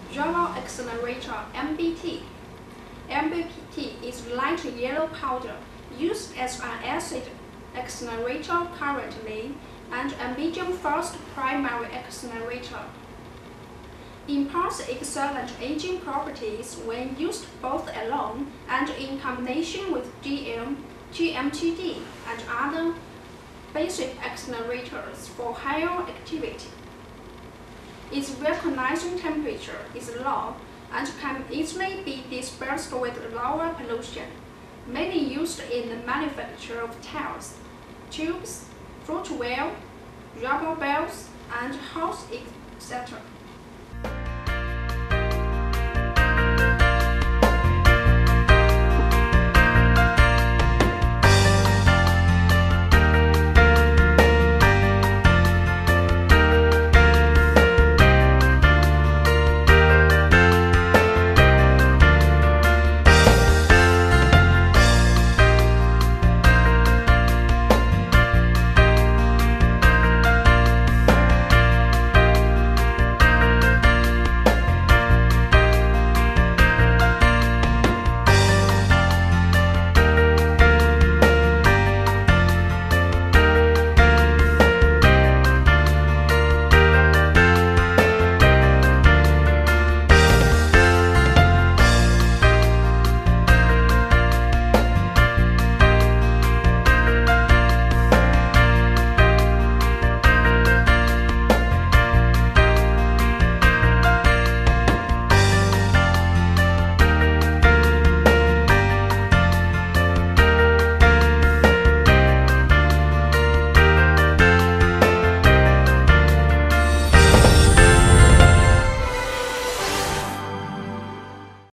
Rubber Accelerator MBT. MBT is light yellow powder used as an acid accelerator currently and a medium-force primary accelerator. Imparts excellent aging properties when used both alone and in combination with TMTD and other basic accelerators for higher activity. Its vulcanizing temperature is low and can easily be dispersed with lower pollution, mainly used in the manufacture of tiles, tubes, footwear, rubber belts, and house, etc.